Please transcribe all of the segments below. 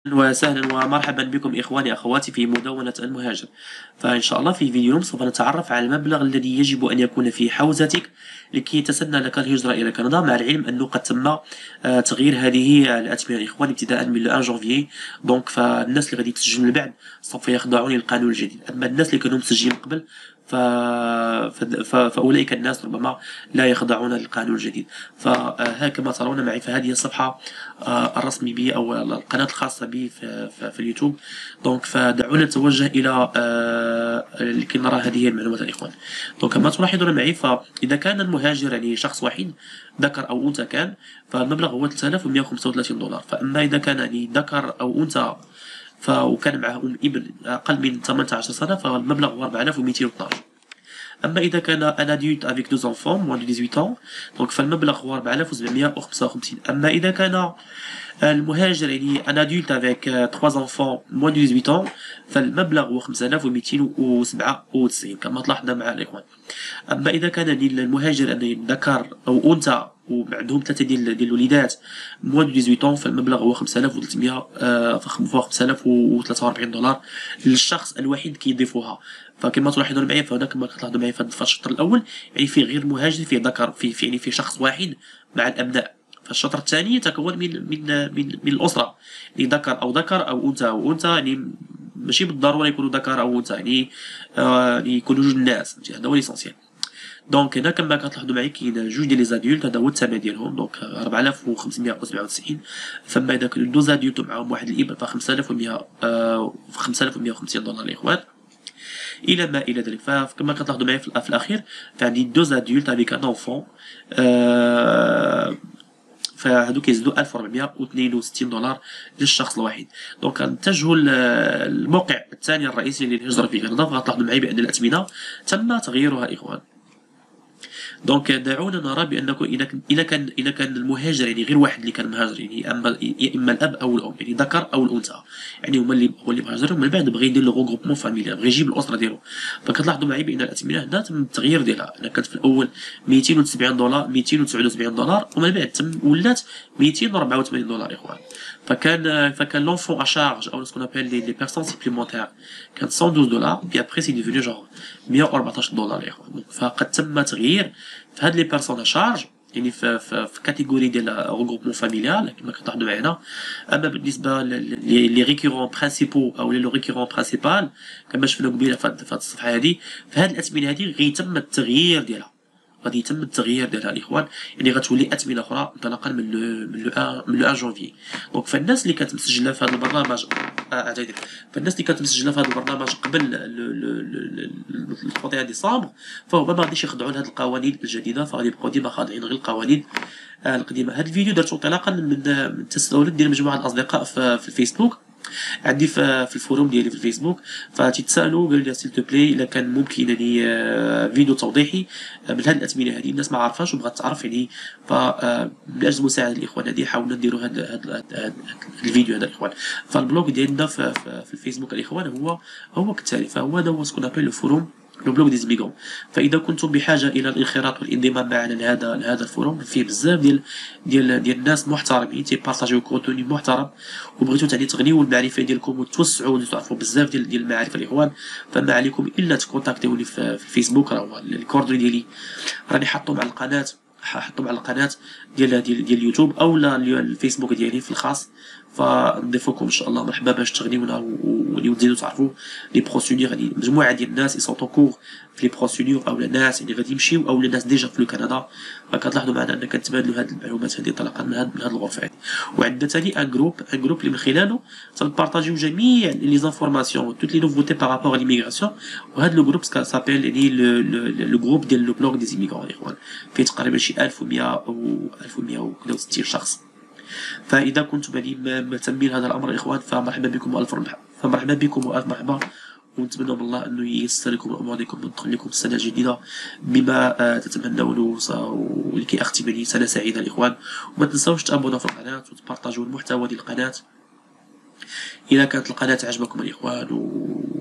وسهلا ومرحبا بكم إخواني أخواتي في مدونة المهاجر. فإن شاء الله في فيديو اليوم سوف نتعرف على المبلغ الذي يجب أن يكون في حوزتك لكي يتسنى لك الهجرة إلى كندا، مع العلم أنه قد تم تغيير هذه الأثمنة إخواني ابتداء من 1 جونفيي. دونك فالناس اللي غادي تسجل من بعد سوف يخضعون للقانون الجديد، أما الناس اللي كانوا مسجلين قبل فأولئك الناس ربما لا يخضعون للقانون الجديد. فكما ترون معي فهذه الصفحة الرسمي بي أو القناة الخاصة بي في اليوتيوب. دونك فدعونا نتوجه إلى لكي نرى هذه المعلومات الإخوان. دونك كما تلاحظون معي، فإذا كان المهاجر يعني شخص واحد ذكر أو أنثى كان، فالمبلغ هو $3135. فأما إذا كان يعني ذكر أو أنثى وكان معه ابن أقل من 18 سنة فالمبلغ هو 4212. أما إذا كان un adulte avec deux enfants moins de 18 ans donc فالمبلغ هو 4755. أما إذا كان المهاجر يعني un adulte avec 3 enfants moins de 18 ans فالمبلغ هو 5297 كما تلاحظنا مع الإخوان. أما إذا كان المهاجر يعني ذكر أو أنثى وعندهم ثلاثة ديال الوليدات موان دو 18 فالمبلغ هو 5343 دولار للشخص الوحيد كيضيفوها. فكما تلاحظون معي فهنا كما تلاحظون معي في الشطر الأول يعني فيه غير مهاجر، فيه ذكر، يعني في شخص واحد مع الأبناء. فالشطر الثاني يتكون من الأسرة اللي ذكر أو أنثى أو أنثى، يعني ماشي بالضرورة يكونوا ذكر أو أنثى، يعني يكونوا جوج الناس. هذا هو ليسونسيال. دونك هنا كما كتلاحظوا معي كاين جوج ديال لي زادولت، هذا هو الثمن ديالهم دونك 4597. ثم اذا كانوا دو زادولت معاهم واحد الابن ف 5150 دولار الاخوان الى ما الى ذلك. فكما كتلاحظوا معي في الاخير فعندي دو زادولت افيك ان انفون، فهادو كيزيدوا 1462 دولار للشخص الواحد. دونك نتجهوا الموقع الثاني الرئيسي للهجرة في كندا، فغتلاحظوا معي بان الاثمنة تم تغييرها اخوان. دونك دعونا نرى بانكم اذا كان المهاجر يعني غير واحد اللي كان مهاجر، يعني اما الاب او الام، يعني ذكر او الانثى، يعني هما اللي مهاجرين ومن بعد بغى يدير لو غروبمون فاميليال، بغى يجيب الاسره ديالو. فكتلاحظوا معي بان الاثمنه هنا تم التغيير ديالها. انا كانت في الاول 270 دولار 279 دولار ومن بعد تم ولات 284 دولار اخوان. فكان لونفون ا شارج او سكون ابل لي بيرسون سيبليمونتير كان 112 دولار، بي ابري سي ديفيني جونغ 114 دولار اخوان. فقد تم تغيير في هاد لي بيرسون ا شارج يعني في كاتيجوري ديال روغروبمون فاميليال كما كتلاحظوا معنا. اما بالنسبه لي ريكورون برينسيبو او لي ريكورون برينسيبال كما شفنا قبيله في هاد الصفحه هذه، فهاد الاثمنه هذه غيتم التغيير ديالها، غادي يتم التغيير ديالها الاخوان، يعني غتولي اثمنه اخرى انطلاقا من لو 1 جونفي. دونك فالناس اللي كانت مسجله في هذا البرنامج فالناس اللي كانت مسجله في هذا البرنامج قبل ال 31 ديسمبر فهما ما غاديش يخضعوا لهذه القوانين الجديده، فغادي يبقاو ديما خاضعين غير القوانين القديمه. هذا الفيديو درته انطلاقا من تساؤلات ديال مجموعه الاصدقاء في الفيسبوك عندي في الفوروم ديالي في الفيسبوك، فتيتسالوا قالوا لي سيل تو بلاي الا كان ممكن يعني فيديو توضيحي من هذه الاثمنه هذه، الناس ما عارفاش وبغات تعرف يعني. من اجل مساعده الاخوان هذه حاولنا نديروا هذا الفيديو هذا الاخوان. فالبلوغ ديالنا في الفيسبوك الاخوان هو كالتالي، فهو هذا هو سكون ابل لو فوروم لو بلوغ ديز ميغون. فاذا كنتم بحاجه الى الانخراط والانضمام معنا لهذا الفوروم، فيه بزاف ديال الناس محترمين تيبارطاجيو كونتوني محترم وبغيتو تاني تغنيو المعرفه ديالكم وتوسعوا وتعرفوا بزاف ديال المعارف الاخوان، فما عليكم الا تكونتاكتيوني في الفيسبوك. راه الكوردوني ديالي راني حاطهم على القناه، حطهم على القناه ديال اليوتيوب او الفيسبوك ديالي في الخاص، فنضيفوكم ان شاء الله مرحبا باش تغنيونا وتزيدوا تعرفوا لي بروسيدور. يعني مجموعه ديال الناس يسون طونكور في لي بروسيدور او الناس اللي غادي يمشيو او الناس ديجا في كندا، فكتلاحظوا معنا ان كنتبادلوا هذه المعلومات هذه انطلاقا من هذه الغرفه هذه. وعندنا ثاني ان جروب اللي من خلاله تنبارطاجيو جميع لي زانفورماسيون توت لي نوفوتي بارابور ليميغراسيون. وهذا لو جروب سابيل يعني لو جروب ديال لو بلوغ دي زيميغرون الاخوان، فيه تقريبا شي 1100 او 1160 شخص. فاذا كنتم يعني مهتمين هذا الامر اخوان فمرحبا بكم والف مرحبا، فمرحبا بكم والف مرحبا، ونتمنى من الله انه ييسر لكم الامور ديالكم ويدخل لكم السنه الجديده بما تتمنون، ولكي اختم لي سنه سعيده الاخوان. وما تنساوش تابونوا في القناه وتبارطاجوا المحتوى ديال القناه اذا كانت القناه عجبكم الاخوان،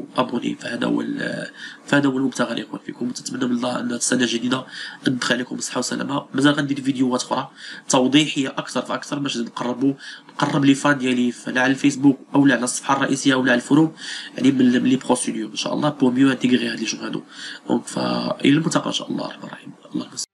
ابوني. فهذا هو المبتغى الاخوان فيكم. نتمنى من الله ان السنه الجديده ندخل عليكم بصحه وسلامه. مازال غندير فيديوهات اخرى توضيحيه اكثر فاكثر باش نقرب لي فان ديالي لا على الفيسبوك او لا على الصفحه الرئيسيه او لا على الفروم، يعني من لي بروسيدور ان شاء الله بور ميو انتيغري هاد لي جون هادو. دونك فالى الملتقى ان شاء الله الرحمن الرحيم. الله